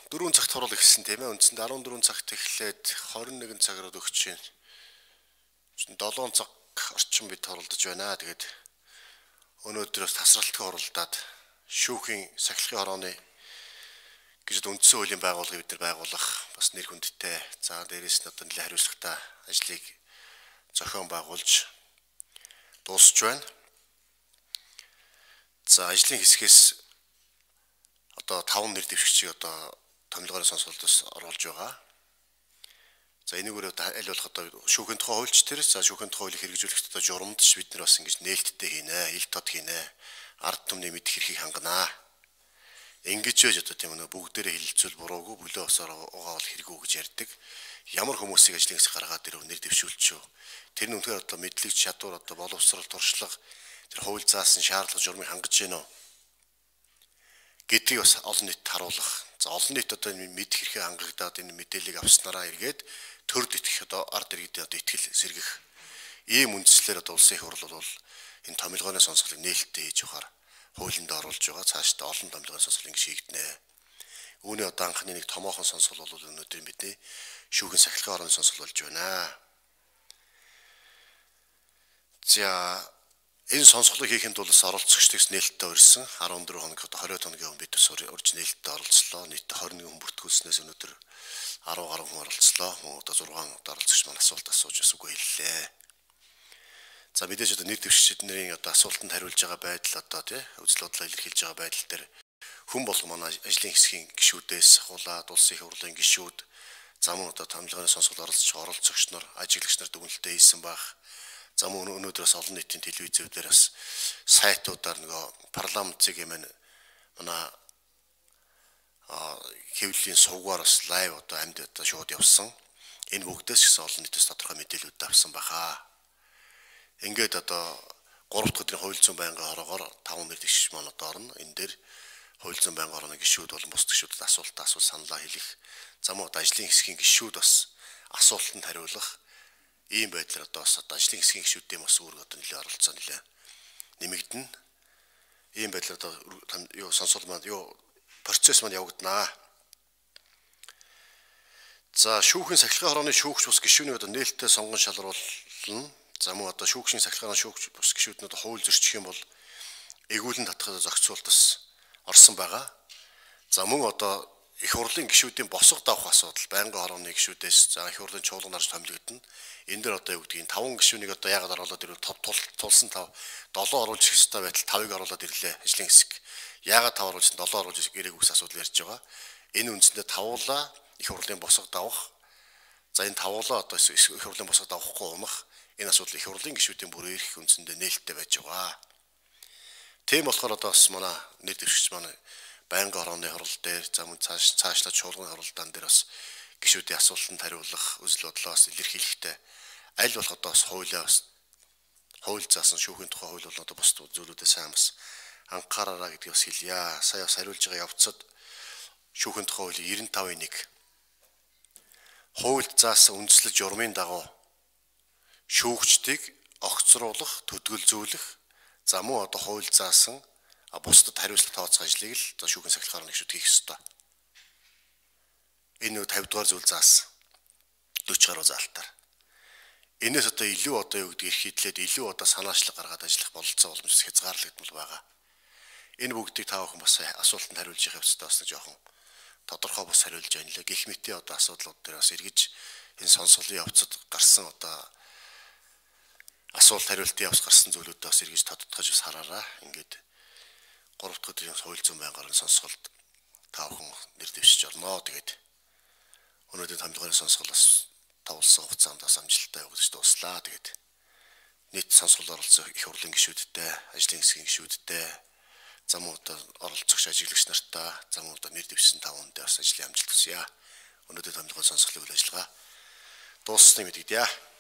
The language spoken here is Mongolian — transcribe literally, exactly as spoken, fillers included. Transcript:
дөрвөн цагт хуруул гэсэн тийм ээ. Үндсэндээ арван дөрвөн цагт эхлээд хорин нэгэн цаг руу өгч чинь. долоон цаг орчим бид хуралдаж байна. Тэгээд өнөөдрөөс тасралтгүй хуралдаад шүүхийн сахилгын хорооны гэж үндсэн хуулийн байгууллагыг бид нар байгуулах бас нэр хүндтэй. За дээрээс нь одоо нэлээд хариуцлагатай ажлыг зохион байгуулж дуусч байна. За ажлын хэсгээс одоо таван нэр дэвшигчийг одоо томилгооны сонсголтоос оруулж байгаа. За энийг өөрөө аль болох одоо шүүхийн тухай хуульч дээрээс за шүүхийн тухай хуулийг хэрэгжүүлэхэд одоо журамдч бид нар бас ингэж нээлттэй хийнэ, ил тод хийнэ, ард түмний мэдх эрхийг ханганаа. Ингэж яж одоо тийм нэг бүгдээрээ хилэлцүүл буруугүй бүлөө усаар угаавал хэрэггүй гэж ярьдаг. Ямар хүмүүсийг ажлын хэсэг гаргаад ирв нэр дэвшүүлчихв. Тэр нь үнэхээр одоо мэдлэг чадвар одоо боловсрал туршлага тэр хууль заасан шаардлага журмыг хангаж гинөө гэдгийг бас олон нийтэд харуулах. За олон нийт одоо мэдх эрхээ хангагдаад энэ мэдээллийг авснараа эргээд төрд итгэх одоо ард иргэдийн одоо итгэл сэргэх ийм үндслээр одоо улсын их хурл бол энэ томилгооны сонсголыг нээлттэй хийж явахаар хуулинд оруулж байгаа. Цаашдаа олон томилгооны сонсгол ингэ шийднэ. Үүний одоо анхны нэг томоохон сонсгол бол өнөөдөр бидний шүүхийн сахилгын хорооны сонсгол болж байна. За энэ сонсголыг хийхэд бол оролцогчдоос нээлттэй урьсан арван дөрвөн хоног одоо двадцать хоногийн өмнө бид бас урьж нээлттэй оролцлоо. Нийт двадцать нэг хүн бүртгүүлснээс өнөөдөр арван гаруй хүн оролцлоо. Мөн одоо зургаан оролцогч маань асуулт асууж бас үгүй хэллээ. За мэдээж одоо нэр дэвшигчдийн одоо асуултанд хариулж байгаа байдал одоо тий үзэл бодлоо илэрхийлж байгаа байдал дээр хүн болгон манай ажлын хэсгийн гишүүдээс хулаад улсын их хурлын гишүүд зам одоо томилгооны сонсгол оролцож оролцогч нар ажиглагч нар дүгнэлтээ хийсэн баг. За мөн өнөөдрөөс олон нийтийн телевизүүдээр бас сайтуудаар нөгөө парламент зэг юм манай хэвлэлийн сувгаар бас лайв одоо амьд одоо шууд явсан. Энэ бүгдээс ч олон нийтээс тодорхой мэдээлэлүүд авсан баха. Ингээд одоо гурав дахь өдрийн хууль зүйн байнгын хороогоор таван нэр дэвшигч маань одоо орно. Энэ дээр хууль зүйн байнгын хорооны гишүүд болон бус гишүүдэд асуулт асуул саналаа хэлэх. За мөн ажлын хэсгийн гишүүд бас асуултанд хариулах ийм байдлаар одоо бас одоо ажлын хэсгийн гишүүдийн бас үүрэг одоо нэлээд оролцоо нэлээд нэмэгдэнэ. Ийм байдлаар одоо юу сонсол маань юу процесс маань явагдана. За шүүхийн сахилгын хорооны шүүгч бус гишүүний одоо нээлттэй сонгон шалруулна. За мөн одоо шүүгчийн сахилгын шүүгч бус гишүүд нь одоо хууль зөрчих юм бол эгүүлэн татхад зохицуулт бас орсон байгаа. За мөн одоо их хурлын гишүүдийн босго давах асуудал байнгын хорооны гишүүдээс за их хурлын чуулган нарж томилогдно. Энэ дээр одоо юу гэдгийг таван гишүүнийг одоо яагаад оруулаад ирвэл тулсан тав долоо оруулж ирэх ёстой байтал тавыг оруулаад ирлээ ажлын хэсэг. Яагаад тав оруулж долоо оруулж ирэх үс асуудал ярьж байгаа. Энэ үндсэндээ тавуулаа их хурлын босго давах. За энэ тавуулаа одоо их хурлын босго давахгүй унах. Энэ асуудал их хурлын гишүүдийн бүрээ ирэх үндсэндээ нээлттэй байж байгаа. Тийм болохоор одоо бас манай нэр дэвшигч манай байнгын хорооны хурал дээр за мөн цааш цаашлаад чуулганы хуралдаан дээр бас гишүүдийн асуултанд хариулах, үзэл бодлоос илэрхийлэхтэй аль болох одоо бас хуулиа бас хууль заасан шүүхийн тухай хууль бол одоо бус зүйлүүдэд сайн бас анхаараараа гэдгийг бас хэлье. Сая бас хариулж байгаа явцад шүүхийн тухай хуулийн девяносто тавын нэг хуульд заасан үндслэл журмын дагуу шүүгчдийг огцруулах, төдгөлзүүлэх за мөн одоо хууль заасан а бусдад хариуцлага тооцох ажлыг л одоо шүүхийн сахилгын хорооны гишүүд хийх ёстой. Энэ тавь дугаар зүйл заасан дөрвөн гаруй заалтаар. Энээс одоо илүү одоо юу гэдгийг эрхийдлээд илүү одоо санаачлаг гаргаад ажиллах бололцоо боломжтой хязгаарлагдмал байгаа. Энэ бүгдийг та бүхэн бас асуултанд хариулж явах явцдаа бас нэг жоохон тодорхой бас хариулж байна лээ. Гэх мэтийн одоо асуудлууд дээр бас эргэж энэ сонсголын явцад гарсан одоо асуулт хариултын явц гарсан зүйлүүдээ бас эргэж тодтогч бас хараараа. Ингээд гурав дахь өдрийн хууль зүйн байнгын хорооны сонсголт та бүхэн нэр дэвшиж орно. Тэгээд өнөөдрийн томилгооны сонсгол бас тавлсан хугацаанд бас амжилттай явагдаж дуслаа. Тэгээд нийт сонсгол оролцсон их хурлын гишүүдтэй, ажлын хэсгийн гишүүдтэй, зам одоо оролцогч ажиглагч нартай, зам одоо нэр дэвшсэн тавандаа бас ажлын амжилт хүсье. Өнөөдрийн томилгооны сонсголын үйл ажиллагаа дууссныг мэдгийдээ.